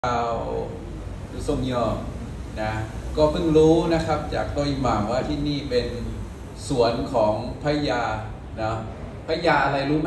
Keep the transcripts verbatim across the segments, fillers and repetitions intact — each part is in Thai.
ชาวดุสมยอนะก็เพิ่งรู้นะครับจากตัวอิหม่ามว่าที่นี่เป็นสวนของพญานะพญาอะไรรู้ไหม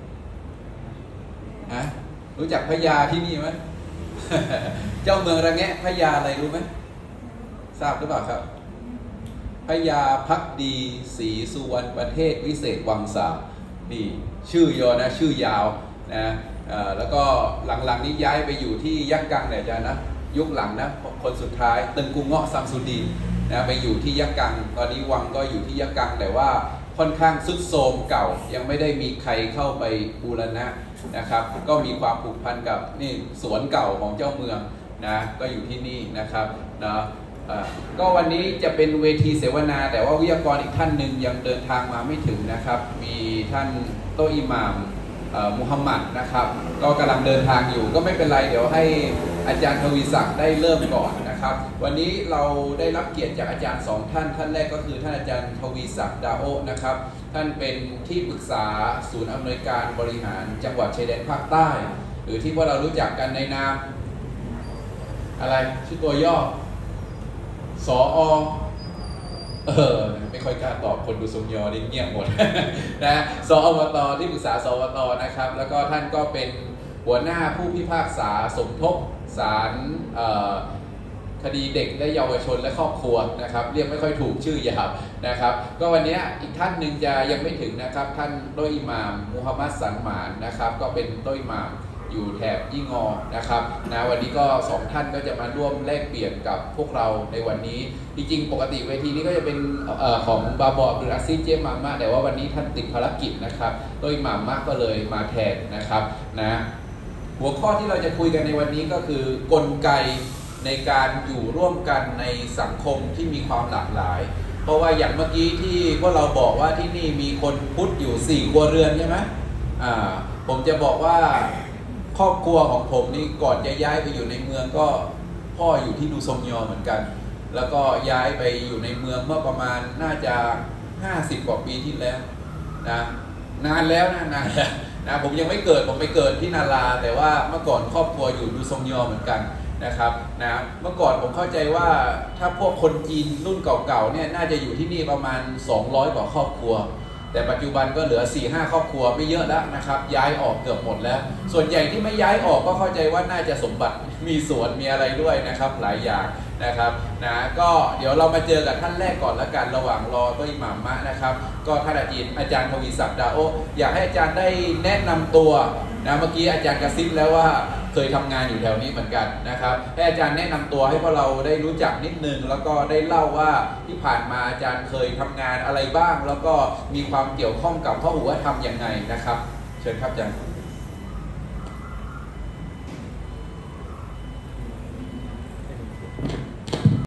ฮะรู้จักพญาที่นี่ไหม เจ้าเมืองระแงะพญาอะไรรู้ไหมทราบหรือเปล่าครับพญาภักดีศรีสุวรรณประเทศวิเศษวังสานี่ชื่อยอนะชื่อยาวนะแล้วก็หลังๆนี้ย้ายไปอยู่ที่ยักษ์กังเนี่ยอาจารย์นะยุคหลังนะคนสุดท้ายตึงกุงเงาะซัมซุดีนนะไปอยู่ที่ยักษ์กังตอนนี้วังก็อยู่ที่ยักษ์กังแต่ว่าค่อนข้างทรุดโทรมเก่ายังไม่ได้มีใครเข้าไปบูรณะนะครับก็มีความผูกพันกับนี่สวนเก่าของเจ้าเมืองนะก็อยู่ที่นี่นะครับนะก็วันนี้จะเป็นเวทีเสวนาแต่ว่าวิทยากรอีกท่านหนึ่งยังเดินทางมาไม่ถึงนะครับมีท่านโตอิหม่ามมุฮัมมัดนะครับก็กำลังเดินทางอยู่ก็ไม่เป็นไรเดี๋ยวให้อาจารย์ทวีศักดิ์ได้เริ่มก่อนนะครับวันนี้เราได้รับเกียรติจากอาจารย์สองท่านท่านแรกก็คือท่านอาจารย์ทวีศักดิ์ดาโอนะครับท่านเป็นที่ปรึกษาศูนย์อำนวยการบริหารจังหวัดชายแดนภาคใต้หรือที่พวกเรารู้จักกันในนามอะไรชื่อตัวย่อสออเออไม่ค่อยกล้าตอบคนดูสมยอนี่เงียบหมด นะสอวตที่ปรึกษาสวตนะครับแล้วก็ท่านก็เป็นหัวหน้าผู้พิพากษาสมทบศาลคดีเด็กและเยาวชนและครอบครัวนะครับเรียกไม่ค่อยถูกชื่อยาวนะครับก็วันนี้อีกท่านหนึ่งจะยังไม่ถึงนะครับท่านโตอิหม่ามมุฮัมมัดสันหมานนะครับก็เป็นโตอิหม่ามอยู่แถบยี่งอนะครับนะวันนี้ก็สองท่านก็จะมาร่วมแลกเปลี่ยนกับพวกเราในวันนี้จริงๆปกติเวทีนี้ก็จะเป็นเอ่อของบาบออับดุลอาซิซเจมามะแต่ว่าวันนี้ท่านติดภารกิจนะครับโดยอิหม่ามมะก็เลยมาแทนนะครับนะหัวข้อที่เราจะคุยกันในวันนี้ก็คือกลไกในการอยู่ร่วมกันในสังคมที่มีความหลากหลายเพราะว่าอย่างเมื่อกี้ที่พวกเราบอกว่าที่นี่มีคนพุทธอยู่สี่ครัวเรือนใช่ไหมอ่าผมจะบอกว่าครอบครัวของผมนี่ก่อนจะย้ายไปอยู่ในเมืองก็พ่ออยู่ที่ดูซงยอเหมือนกันแล้วก็ย้ายไปอยู่ในเมืองเมื่อประมาณน่าจะห้าสิบกว่าปีที่แล้วนะนานแล้วนะนานแล้วนะผมยังไม่เกิดผมไปเกิดที่นาราแต่ว่าเมื่อก่อนครอบครัวอยู่ดูซงยอเหมือนกันนะครับนะเมื่อก่อนผมเข้าใจว่าถ้าพวกคนจีนรุ่นเก่าๆเนี่ยน่าจะอยู่ที่นี่ประมาณสองร้อยกว่าครอบครัวแต่ปัจจุบันก็เหลือ สี่ห้า ครอบครัวไม่เยอะแล้วนะครับย้ายออกเกือบหมดแล้วส่วนใหญ่ที่ไม่ย้ายออกก็เข้าใจว่าน่าจะสมบัติมีสวนมีอะไรด้วยนะครับหลายอย่างนะครับนะก็เดี๋ยวเรามาเจอกับท่านแรกก่อนละกันระหว่างรอโตอิหม่ามมะนะครับก็ท่านอาจารย์อาจารย์ทวีศักดิ์ดาโออยากให้อาจารย์ได้แนะนำตัวนะเมื่อกี้อาจารย์กระซิบแล้วว่าเคยทำงานอยู่แถวนี้เหมือนกันนะครับให้อาจารย์แนะนำตัวให้พวกเราได้รู้จักนิดนึงแล้วก็ได้เล่าว่าที่ผ่านมาอาจารย์เคยทำงานอะไรบ้างแล้วก็มีความเกี่ยวข้องกับพหุธรรมยังไงนะครับเชิญครับอาจารย์